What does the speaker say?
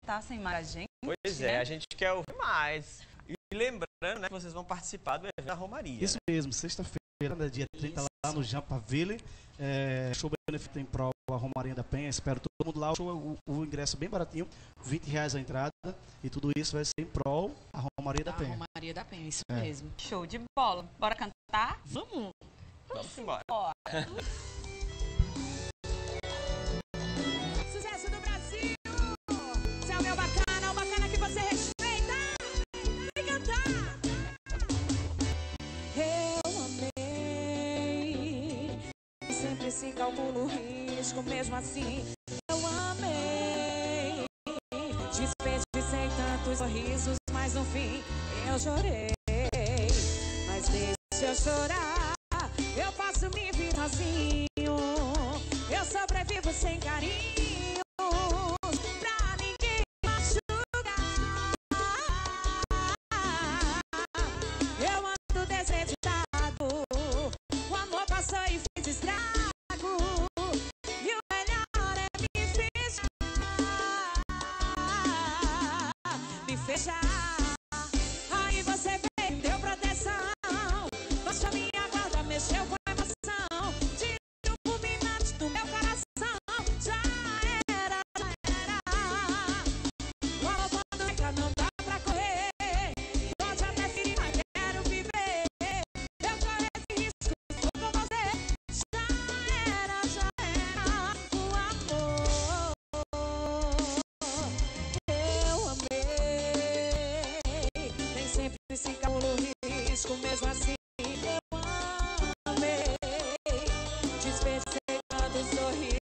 cantassem mais a gente. Pois é, a gente quer ouvir mais. E lembrando, né, que vocês vão participar do evento da Romaria. Isso mesmo, sexta-feira, dia 30, lá no Jampaville. Show benefício em prol da Romaria da Penha. Espero todo mundo lá. O ingresso é bem baratinho, R$20 a entrada. E tudo isso vai ser em prol da Romaria da Penha. Romaria da Penha, isso mesmo. Show de bola. Bora cantar? Vamos! Vamos embora. Sucesso do Brasil! Você é o meu bacana, o bacana que você respeita! Vem cantar! Eu amei, sempre se calcula o risco, mesmo assim eu amei. Desperdicei tantos sorrisos, mas no fim eu chorei. Mas deixa eu chorar, eu posso me vir sozinho, eu sobrevivo sem carinho.